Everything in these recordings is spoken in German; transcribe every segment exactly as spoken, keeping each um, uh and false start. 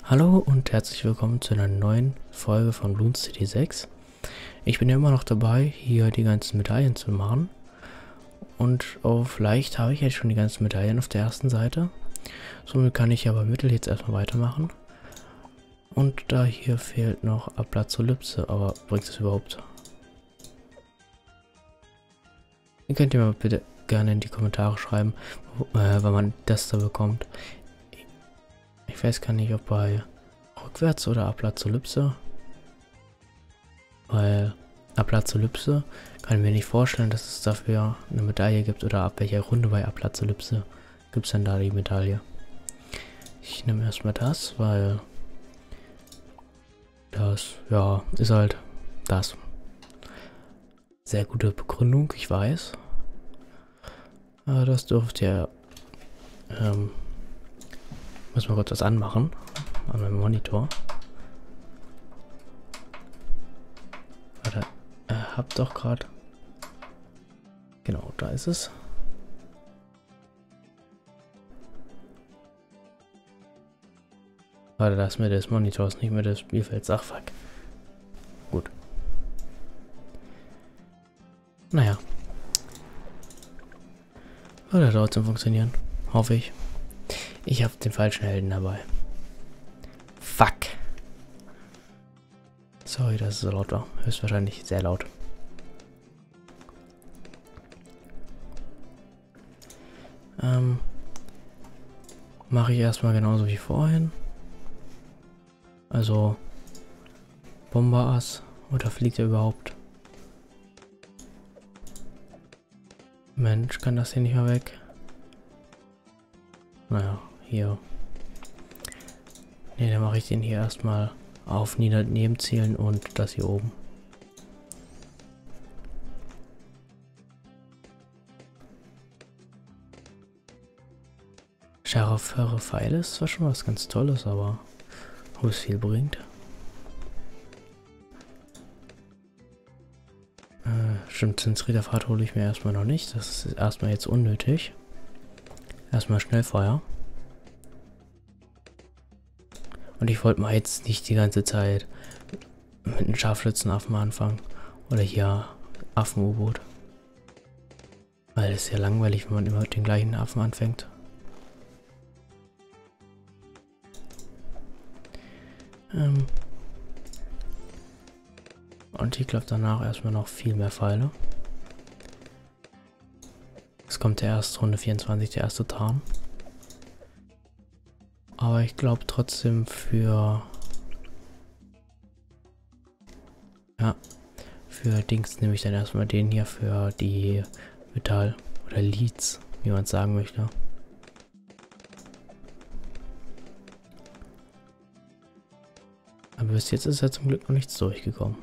Hallo und herzlich willkommen zu einer neuen Folge von Bloons City sechs. Ich bin ja immer noch dabei, hier die ganzen Medaillen zu machen. Und oh, vielleicht habe ich jetzt schon die ganzen Medaillen auf der ersten Seite. Somit kann ich aber Mittel jetzt erstmal weitermachen. Und da hier fehlt noch Ablazolypse, aber bringt es überhaupt? Ihr könnt ihr mal bitte gerne in die Kommentare schreiben, wo, äh, wann man das da bekommt. Ich weiß gar nicht, ob bei rückwärts oder Ablazolypse. Weil Ablazolypse kann ich mir nicht vorstellen, dass es dafür eine Medaille gibt, oder ab welcher Runde bei Ablazolypse gibt es denn da die Medaille. Ich nehme erstmal das, weil das, ja, ist halt das. Sehr gute Begründung, ich weiß. Aber das dürfte ja, ähm, muss mal kurz was anmachen an meinem Monitor. Warte, ihr habt doch gerade, genau, da ist es. Warte, das mit des Monitors, nicht mehr des Spielfelds. Ach, fuck. Gut. Naja. Oder dauert zum Funktionieren. Hoffe ich. Ich habe den falschen Helden dabei. Fuck. Sorry, dass es so laut war. Höchstwahrscheinlich sehr laut. Ähm. Mache ich erstmal genauso wie vorhin. Also. Bomberass. Oder fliegt er überhaupt? Mensch, kann das hier nicht mehr weg? Naja, hier. Ne, dann mache ich den hier erstmal auf Nebenzielen und das hier oben. Scharfere Pfeile ist zwar schon was ganz Tolles, aber wo es viel bringt. Äh, stimmt, Zentrierfahrt hole ich mir erstmal noch nicht. Das ist erstmal jetzt unnötig. Erstmal Schnellfeuer. Und ich wollte mal jetzt nicht die ganze Zeit mit einem Scharfschützenaffen anfangen. Oder hier Affen-U-Boot. Weil es ist ja langweilig, wenn man immer mit den gleichen Affen anfängt. Ähm Und ich glaube danach erstmal noch viel mehr Pfeile. Es kommt der erste Runde vierundzwanzig, der erste Tarn. Aber ich glaube trotzdem für... Ja, für Dings nehme ich dann erstmal den hier für die Metall oder Leads, wie man es sagen möchte. Aber bis jetzt ist ja zum Glück noch nichts durchgekommen.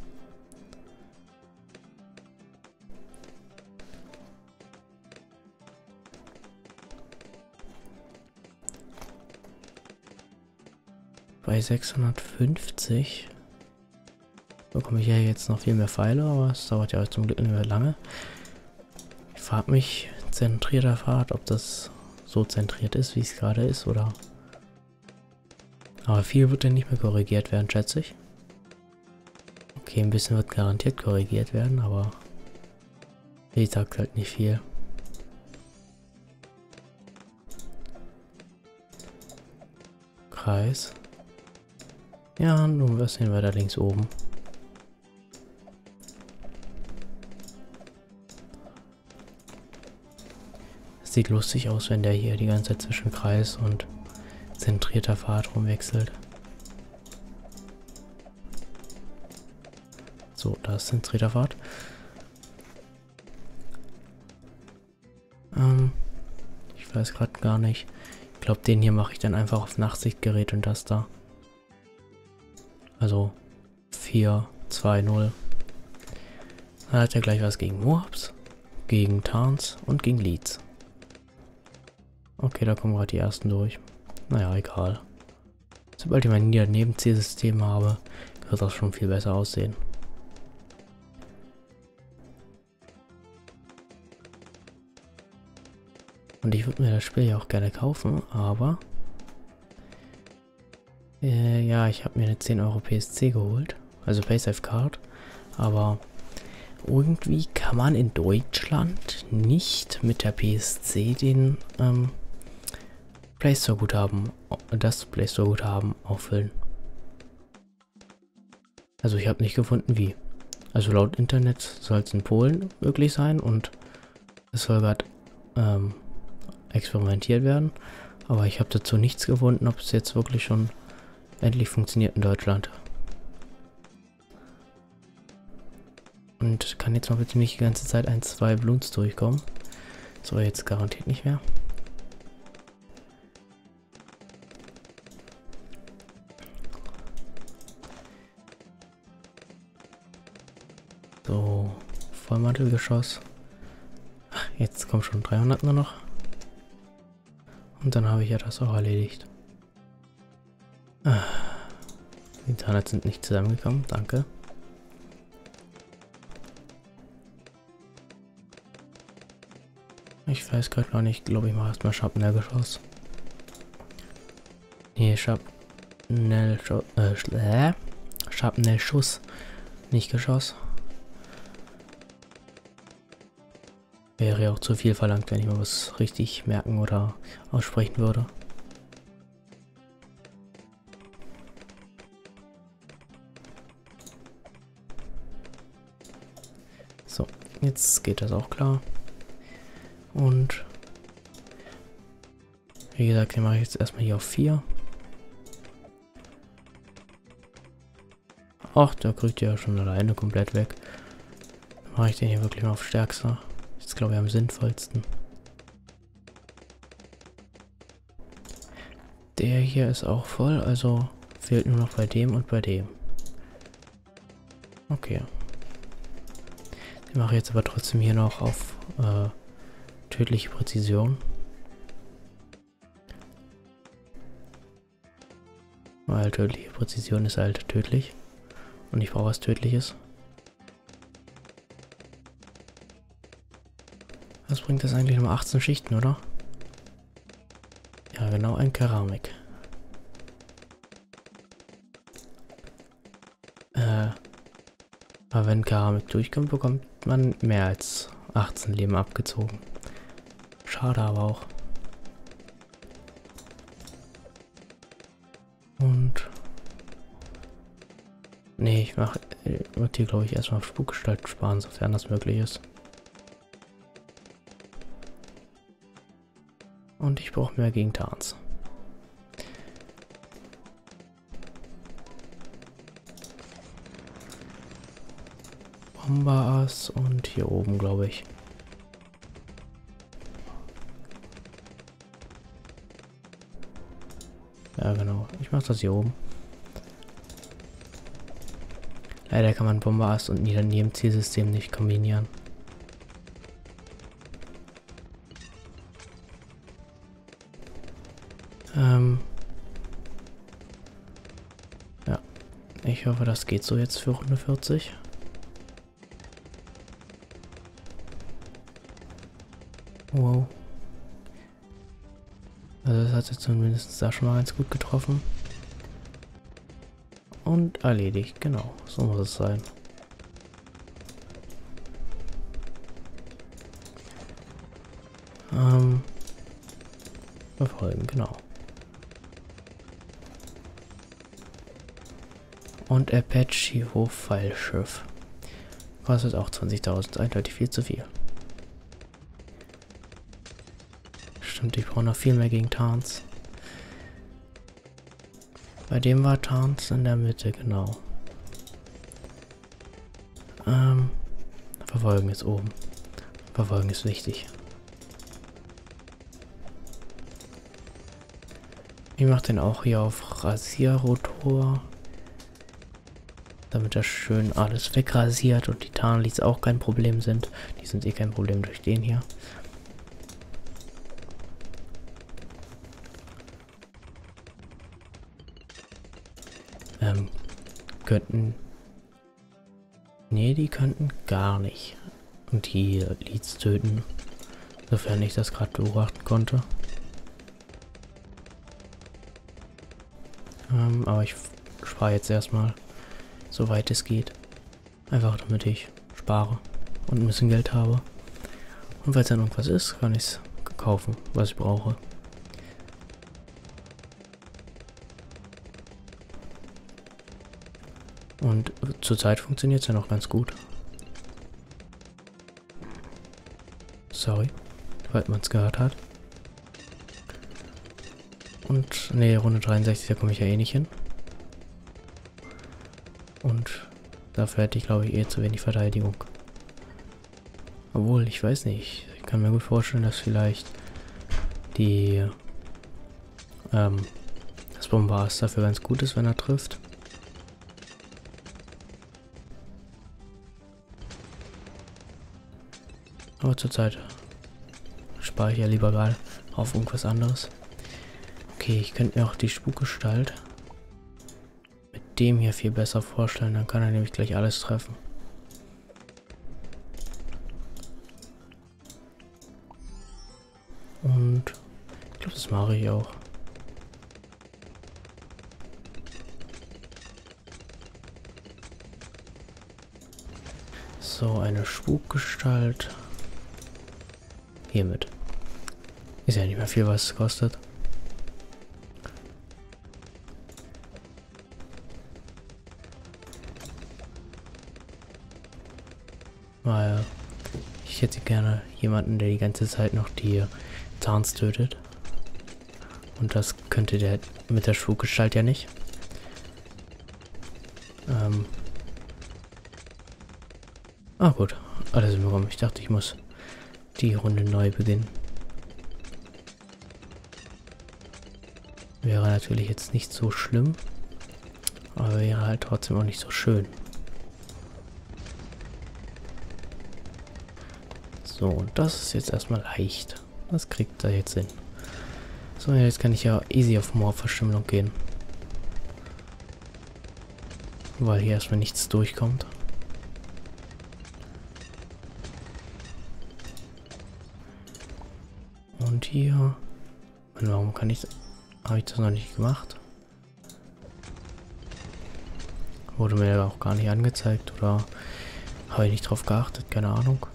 Bei sechshundertfünfzig bekomme ich ja jetzt noch viel mehr Pfeile, aber es dauert ja zum Glück nicht mehr lange. Ich frage mich, zentrierter Fahrt, ob das so zentriert ist, wie es gerade ist, oder... Aber viel wird dann nicht mehr korrigiert werden, schätze ich. Okay, ein bisschen wird garantiert korrigiert werden, aber... Wie gesagt, halt nicht viel. Kreis. Ja, nun was sehen wir da links oben. Es sieht lustig aus, wenn der hier die ganze Zeit zwischen Kreis und zentrierter Fahrt rumwechselt. So, da ist zentrierter Fahrt. Ähm, ich weiß gerade gar nicht. Ich glaube, den hier mache ich dann einfach auf Nachtsichtgerät und das da. Also vier, zwei, null. Dann hat er gleich was gegen Moabs, gegen Tarns und gegen Leads. Okay, da kommen gerade die ersten durch. Naja, egal. Sobald ich mein Nebenzielsystem habe, wird das schon viel besser aussehen. Und ich würde mir das Spiel ja auch gerne kaufen, aber Äh, ja, ich habe mir eine zehn Euro P S C geholt. Also PaySafe Card. Aber irgendwie kann man in Deutschland nicht mit der P S C den ähm, Play Store Guthaben, das Play Store Guthaben auffüllen. Also ich habe nicht gefunden, wie. Also laut Internet soll es in Polen möglich sein und es soll gerade ähm, experimentiert werden. Aber ich habe dazu nichts gefunden, ob es jetzt wirklich schon endlich funktioniert in Deutschland. Und kann jetzt mal bitte nicht die ganze Zeit ein, zwei Bloons durchkommen. So, jetzt garantiert nicht mehr. So, Vollmantelgeschoss. Jetzt kommen schon dreihundert nur noch. Und dann habe ich ja das auch erledigt. Ah, die dreihundert sind nicht zusammengekommen, danke. Ich weiß gerade gar nicht, glaube ich mache erstmal Scharpnellgeschoss. Nee, Scharpnellschuss, äh, Scharpnellschuss, nicht Geschoss. Wäre ja auch zu viel verlangt, wenn ich mal was richtig merken oder aussprechen würde. So, jetzt geht das auch klar. Und wie gesagt, den mache ich jetzt erstmal hier auf vier. Ach, der kriegt ja schon alleine komplett weg. Dann mache ich den hier wirklich mal auf stärkster. Ist, glaube ich, am sinnvollsten. Der hier ist auch voll, also fehlt nur noch bei dem und bei dem. Okay. Den mache ich jetzt aber trotzdem hier noch auf äh, tödliche Präzision. Weil tödliche Präzision ist halt tödlich. Und ich brauche was Tödliches. Was bringt das eigentlich? Nur achtzehn Schichten, oder? Ja, genau, ein Keramik. Äh, aber wenn Keramik durchkommt, bekommt man mehr als achtzehn Leben abgezogen. Schade aber auch. Und... Nee, ich mach, würde hier glaube ich erstmal auf Spukgestalt sparen, sofern das möglich ist. Und ich brauche mehr gegen Tarns. Bomberass und hier oben, glaube ich. Ja, genau. Ich mache das hier oben. Leider kann man Bomberass und Nieder- neben Zielsystem nicht kombinieren. Ähm. Ja. Ich hoffe, das geht so jetzt für Runde vierzig. Wow. Also das hat jetzt zumindest da schon mal ganz gut getroffen. Und erledigt, genau. So muss es sein. Ähm. Verfolgen, genau. Und Apache Hochpfeilschiff. Kostet auch zwanzigtausend, eindeutig viel zu viel. Stimmt, ich brauche noch viel mehr gegen Tarns. Bei dem war Tarns in der Mitte, genau. Ähm, Verfolgen ist oben. Verfolgen ist wichtig. Ich mache den auch hier auf Rasierrotor. Damit das schön alles wegrasiert und die Tarnleads auch kein Problem sind. Die sind eh kein Problem durch den hier. Ähm, könnten... Nee, die könnten gar nicht. Und die Leads töten. Sofern ich das gerade beobachten konnte. Ähm, aber ich spare jetzt erstmal, soweit es geht. Einfach damit ich spare und ein bisschen Geld habe. Und falls dann irgendwas ist, kann ich es kaufen, was ich brauche. Und zurzeit funktioniert es ja noch ganz gut. Sorry, falls man es gehört hat. Und ne, Runde dreiundsechzig, da komme ich ja eh nicht hin. Und dafür hätte ich, glaube ich, eh zu wenig Verteidigung. Obwohl, ich weiß nicht. Ich kann mir gut vorstellen, dass vielleicht die ähm, das Bombast dafür ganz gut ist, wenn er trifft. Aber zurzeit spare ich ja lieber mal auf irgendwas anderes. Okay, ich könnte mir auch die Spukgestalt mit dem hier viel besser vorstellen. Dann kann er nämlich gleich alles treffen. Und ich glaube, das mache ich auch. So, eine Spukgestalt. Hiermit. Ist ja nicht mehr viel, was es kostet. Weil ich hätte gerne jemanden, der die ganze Zeit noch die Zahns tötet. Und das könnte der mit der Spukgestalt ja nicht. Ähm. Ah gut, alles hinbekommen. Ich dachte, ich muss die Runde neu beginnen. Wäre natürlich jetzt nicht so schlimm, aber wäre halt trotzdem auch nicht so schön. So, und das ist jetzt erstmal leicht. Das kriegt er jetzt hin. So, jetzt kann ich ja easy auf Morph-Verstümmelung gehen. Weil hier erstmal nichts durchkommt. Und hier... Und warum kann ich... Habe ich das noch nicht gemacht? Wurde mir auch gar nicht angezeigt oder habe ich nicht drauf geachtet? Keine Ahnung.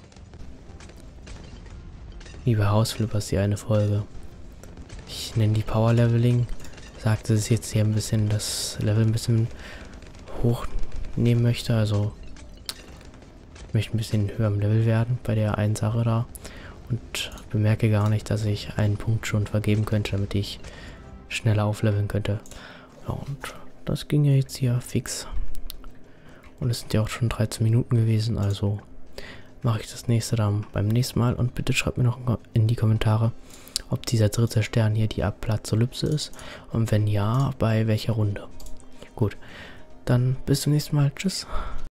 Liebe Hausflippers, die eine Folge. Ich nenne die Power Leveling. Sagt, dass ich jetzt hier ein bisschen das Level ein bisschen hochnehmen möchte. Also ich möchte ein bisschen höher im Level werden bei der einen Sache da. Und bemerke gar nicht, dass ich einen Punkt schon vergeben könnte, damit ich schneller aufleveln könnte. Ja, und das ging ja jetzt hier fix. Und es sind ja auch schon dreizehn Minuten gewesen, also mache ich das nächste dann beim nächsten Mal. Und bitte schreibt mir noch in die Kommentare, ob dieser dritte Stern hier die Aplazolypse ist. Und wenn ja, bei welcher Runde. Gut, dann bis zum nächsten Mal. Tschüss.